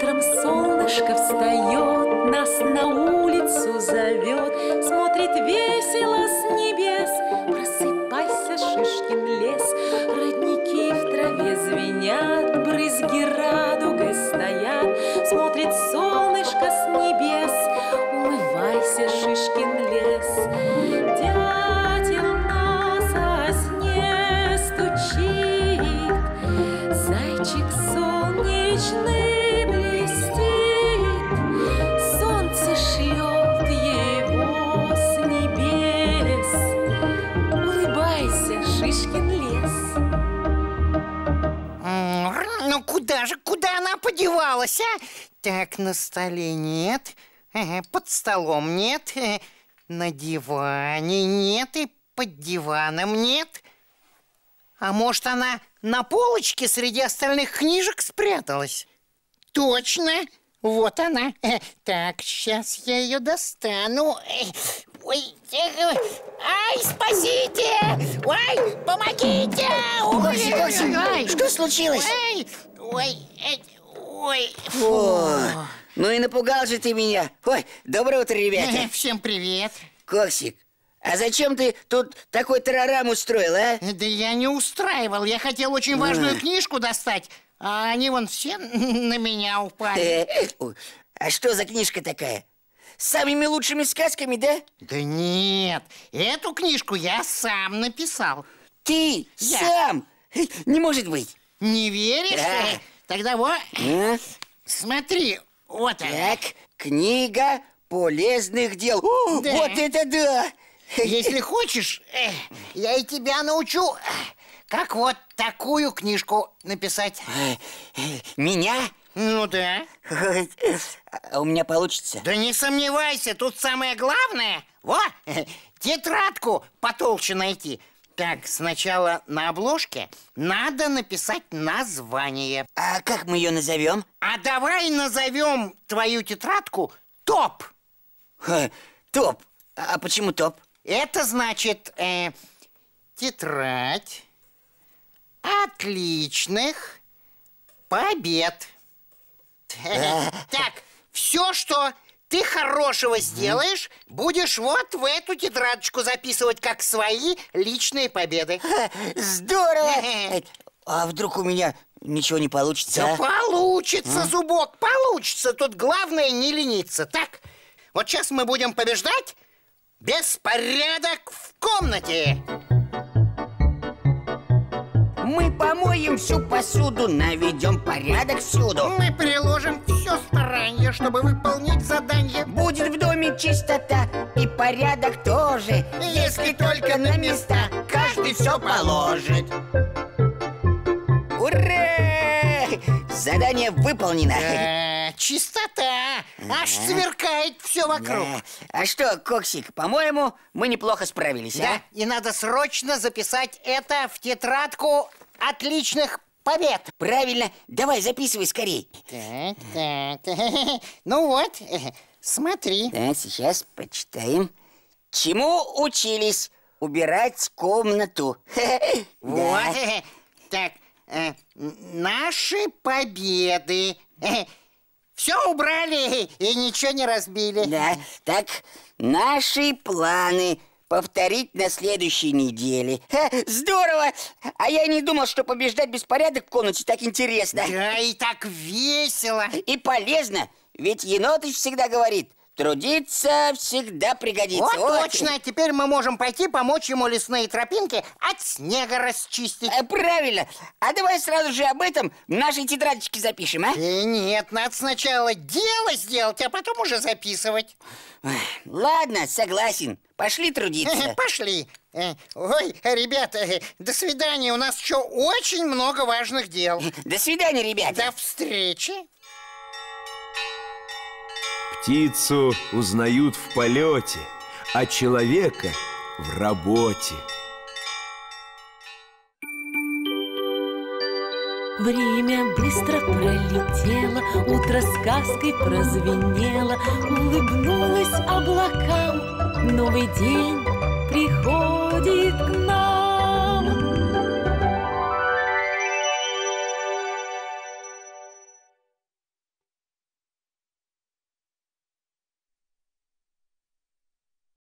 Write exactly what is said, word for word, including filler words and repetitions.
Утром солнышко встает, нас на улицу зовет, смотрит весело с небес. Просыпайся, Шишкин лес, родники в траве звенят, брызги радугой стоят, смотрит солнышко с небес. Умывайся, Шишкин лес. Дятел на сосне стучит, зайчик солнечный блестит, солнце шлет его с небес. Улыбайся, Шишкин лес. Ну куда же, куда она подевалась, а? Так, на столе нет, под столом нет, на диване нет и под диваном нет. А может, она на полочке среди остальных книжек спряталась? Точно, вот она. Так, сейчас я ее достану. Ой, ай, спасите! Ой, помогите! Окси, Окси, ай, что случилось? Ой, ой, ой. О, ну и напугал же ты меня. Ой, доброе утро, ребята. Всем привет. Коксик, а зачем ты тут такой тарарам устроил, а? Да я не устраивал, я хотел очень важную книжку достать, а они вон все на меня упали. А что за книжка такая? С самыми лучшими сказками, да? Да нет, эту книжку я сам написал. Ты Я. сам? Не может быть. Не веришь? Да. Тогда вот, А? смотри, вот она. Так, книга полезных дел. О, Да. вот это да! Если хочешь, э, я и тебя научу, э, как вот такую книжку написать. Меня? Ну да. А у меня получится? Да не сомневайся, тут самое главное, вот, тетрадку потолще найти. Так, сначала на обложке надо написать название. А как мы ее назовем? А давай назовем твою тетрадку «Топ». Ха, топ. А почему топ? Это значит э, тетрадь отличных побед. Так, все, что ты хорошего сделаешь, будешь вот в эту тетрадочку записывать как свои личные победы. Здорово! А вдруг у меня ничего не получится? Да а? получится, Зубок, получится. Тут главное не лениться. Так, вот сейчас мы будем побеждать. Беспорядок в комнате. Мы помоем всю посуду, наведем порядок всюду. Мы приложим все старание, чтобы выполнить задание. Будет в доме чистота и порядок тоже, Если только на места каждый все положит. Ура! Задание выполнено. Э, чистота. Аж сверкает все вокруг. Да. А что, Коксик, по-моему, мы неплохо справились, Да, а? и надо срочно записать это в тетрадку отличных побед. Правильно, давай записывай скорей. Так, так. Ну вот, смотри. Да, сейчас почитаем. Чему учились? Убирать комнату. Вот. Да. Так, э, наши победы. Все убрали и ничего не разбили. Да, так, наши планы повторить на следующей неделе. Ха, здорово! А я не думал, что побеждать беспорядок в комнате так интересно. Да, и так весело. И полезно, ведь Енотыч всегда говорит: трудиться всегда пригодится. Вот точно, теперь мы можем пойти помочь ему лесные тропинки от снега расчистить. А, правильно. А давай сразу же об этом в нашей тетрадочке запишем, а? Э, нет, надо сначала дело сделать, а потом уже записывать. Ладно, согласен. Пошли трудиться. Пошли. Э, Ой, ребята, э, до свидания. У нас еще очень много важных дел. До свидания, ребята. До встречи. Птицу узнают в полете, а человека в работе. Время быстро пролетело, утро сказкой прозвенело, улыбнулась облакам. Новый день приходит к